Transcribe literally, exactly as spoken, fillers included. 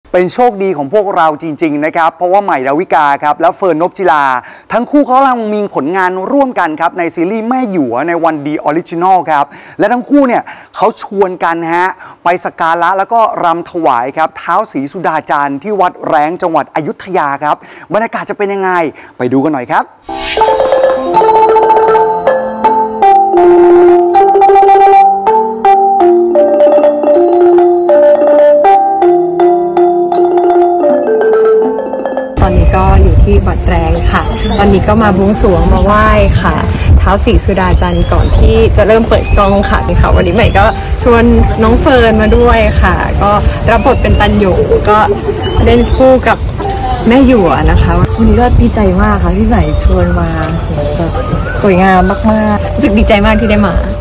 เป็นโชคดีของพวกเราจริงๆนะครับเพราะว่าใหม่ดาวิกาครับและเฟิร์นนพจิลาทั้งคู่เขากำลังมีผลงานร่วมกันครับในซีรีส์แม่หยวในวันดีออริจินอลครับและทั้งคู่เนี่ยเขาชวนกันฮะไปสักการะแล้วก็รำถวายครับท้าวศรีสุดาจารย์ที่วัดแร้งจังหวัดอยุธยาครับบรรยากาศจะเป็นยังไงไปดูกันหน่อยครับตอนนี้ก็อยู่ที่วัดแรงค่ะตอนนี้ก็มาบวงสรวงมาไหว้ค่ะท้าวศรีสุดาจันทร์ก่อนที่จะเริ่มเปิดกล้องค่ะนี่ค่ะวันนี้ใหม่ก็ชวนน้องเฟิร์นมาด้วยค่ะก็รับบทเป็นตันหยงก็เล่นคู่กับแม่หยวนะคะวันนี้ก็ดีใจมากค่ะที่ใหม่ชวนมาแบบสวยงามมากๆรู้สึกดีใจมากที่ได้มา